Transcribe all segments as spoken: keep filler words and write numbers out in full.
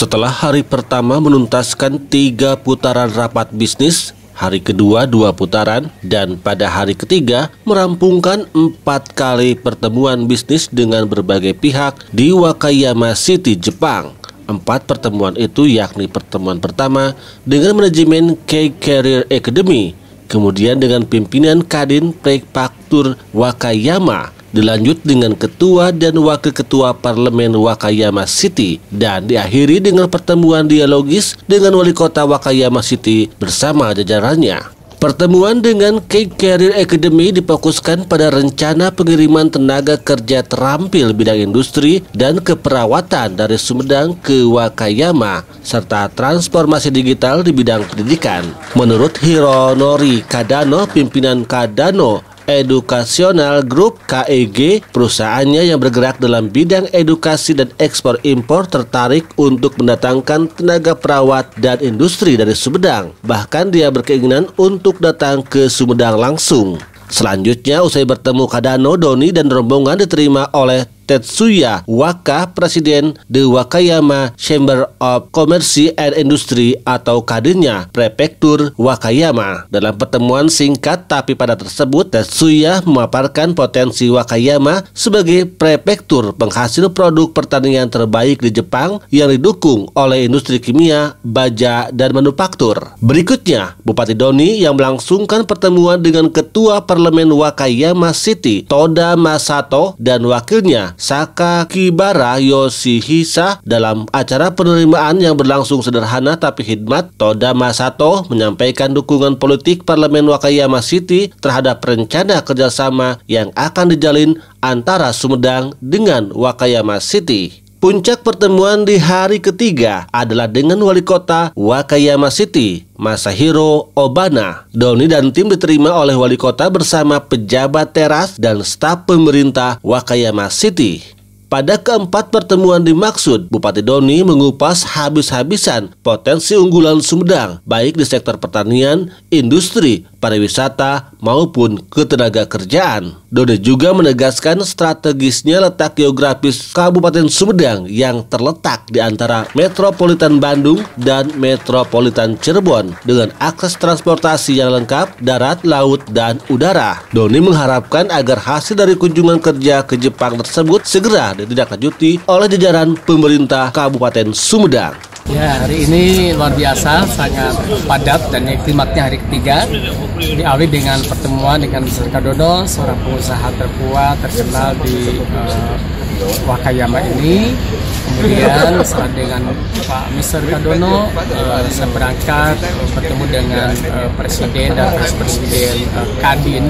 Setelah hari pertama menuntaskan tiga putaran rapat bisnis, hari kedua dua putaran, dan pada hari ketiga merampungkan empat kali pertemuan bisnis dengan berbagai pihak di Wakayama City, Jepang. Empat pertemuan itu yakni pertemuan pertama dengan manajemen K-Career Academy, kemudian dengan pimpinan Kadin Prefektur Wakayama, dilanjut dengan ketua dan wakil ketua parlemen Wakayama City, dan diakhiri dengan pertemuan dialogis dengan wali kota Wakayama City bersama jajarannya. Pertemuan dengan K-Career Academy difokuskan pada rencana pengiriman tenaga kerja terampil bidang industri dan keperawatan dari Sumedang ke Wakayama, serta transformasi digital di bidang pendidikan. Menurut Hironori Kadano, pimpinan Kadano Educational Group K E G, perusahaannya yang bergerak dalam bidang edukasi dan ekspor impor tertarik untuk mendatangkan tenaga perawat dan industri dari Sumedang. Bahkan dia berkeinginan untuk datang ke Sumedang langsung. Selanjutnya, usai bertemu Kadano, Doni dan rombongan diterima oleh Tetsuya Waka, Presiden The Wakayama Chamber of Commerce and Industry atau Kadinnya Prefektur Wakayama. Dalam pertemuan singkat tapi padat tersebut, Tetsuya memaparkan potensi Wakayama sebagai prefektur penghasil produk pertanian terbaik di Jepang yang didukung oleh industri kimia, baja, dan manufaktur. Berikutnya, Bupati Doni yang melangsungkan pertemuan dengan Ketua Parlemen Wakayama City, Toda Masato, dan wakilnya Sakakibara Yoshihisa. Dalam acara penerimaan yang berlangsung sederhana tapi hikmat, Toda Masato menyampaikan dukungan politik Parlemen Wakayama City terhadap rencana kerjasama yang akan dijalin antara Sumedang dengan Wakayama City. Puncak pertemuan di hari ketiga adalah dengan wali kota Wakayama City, Masahiro Obana. Doni dan tim diterima oleh wali kota bersama pejabat teras dan staf pemerintah Wakayama City. Pada keempat pertemuan dimaksud, Bupati Doni mengupas habis-habisan potensi unggulan Sumedang, baik di sektor pertanian, industri, pariwisata, maupun ketenaga kerjaan. Doni juga menegaskan strategisnya letak geografis Kabupaten Sumedang yang terletak di antara Metropolitan Bandung dan Metropolitan Cirebon dengan akses transportasi yang lengkap darat, laut, dan udara. Doni mengharapkan agar hasil dari kunjungan kerja ke Jepang tersebut segera ditindaklanjuti oleh jajaran pemerintah Kabupaten Sumedang. Ya, hari ini luar biasa, sangat padat dan klimaknya hari ketiga. Diawali dengan pertemuan dengan mister Kadono, seorang pengusaha terkuat terkenal di uh, Wakayama ini. Kemudian saat dengan Pak mister Kadono, uh, saya berangkat bertemu dengan uh, Presiden dan Vice Presiden uh, Kadin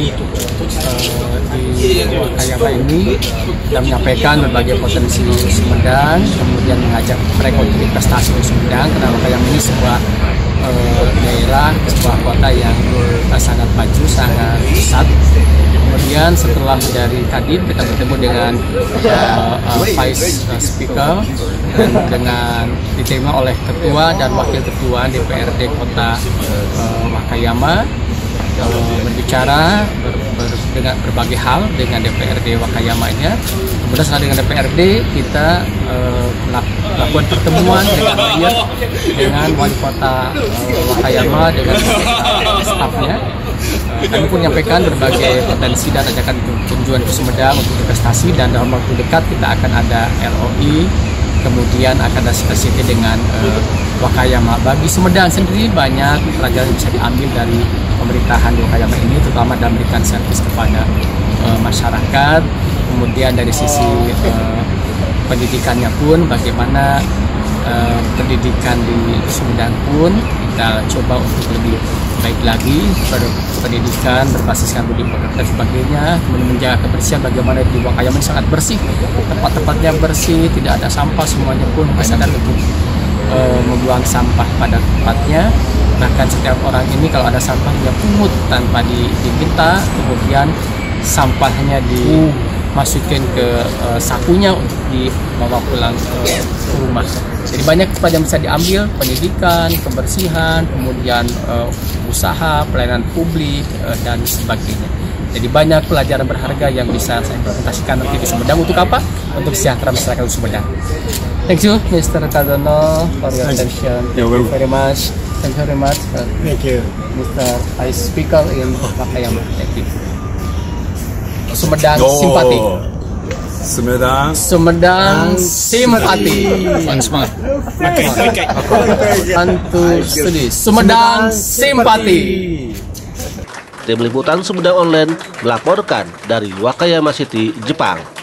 uh, di Wakayama ini dan menyampaikan berbagai potensi Sumedang, kemudian mengajak mereka untuk investasi di Sumedang karena Wakayama ini sebuah uh, daerah, sebuah kota yang uh, sangat maju, sangat besar. Kemudian setelah dari Kadin kita bertemu dengan uh, uh, Vice uh, Speaker dan dengan diterima oleh Ketua dan Wakil Ketua D P R D Kota uh, Wakayama, uh, berbicara ber, ber, dengan berbagai hal dengan D P R D Wakayama-nya. Kemudian setelah dengan D P R D kita uh, melakukan pertemuan dengan rakyat, dengan Wali Kota uh, Wakayama, dengan uh, stafnya. Kami pun menyampaikan berbagai potensi dan ajakan kunjungan ke Sumedang untuk investasi, dan dalam waktu dekat kita akan ada L O I, kemudian akan ada cita-cita dengan uh, Wakayama. Bagi Sumedang sendiri banyak pelajaran yang bisa diambil dari pemerintahan di Wakayama ini, terutama dalam memberikan servis kepada uh, masyarakat. Kemudian dari sisi uh, pendidikannya pun, bagaimana uh, pendidikan di Sumedang pun kita coba untuk lebih baik lagi, pendidikan berbasiskan budi pekerti dan sebagainya, menjaga kebersihan. Bagaimana di Wakayama ini sangat bersih, tempat-tempatnya bersih, tidak ada sampah, semuanya pun kesadaran untuk e, membuang sampah pada tempatnya. Bahkan setiap orang ini kalau ada sampah dia pungut tanpa di, diminta, kemudian sampahnya dimasukin ke e, sakunya untuk dibawa pulang ke rumah. Jadi banyak yang bisa diambil, pendidikan, kebersihan, kemudian uh, usaha, pelayanan publik, uh, dan sebagainya. Jadi banyak pelajaran berharga yang bisa saya implementasikan nanti di Sumedang. Untuk apa? Untuk sejahtera masyarakat Sumedang. Thank you, Mister Kadono, for your attention. Thank you very much. Thank you very much, uh, Thank you. Mister Vice Speaker in Wakayama. Thank you. Sumedang Oh. simpati. Sumedang. Sumedang simpati. Antu sedih. Sumedang simpati. Tim Liputan Sumedang Online melaporkan dari Wakayama City, Jepang.